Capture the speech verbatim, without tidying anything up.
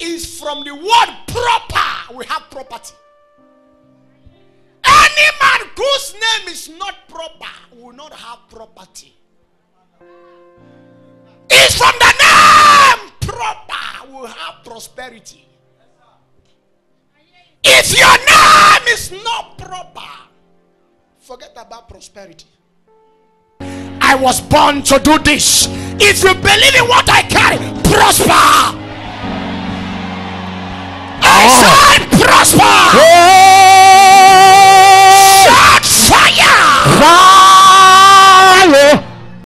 is from the word proper. We have property. Any man whose name is not proper will not have property. It's from the name proper will have prosperity. If your name is not proper, forget about prosperity. I was born to do this. If you believe in what I carry, prosper.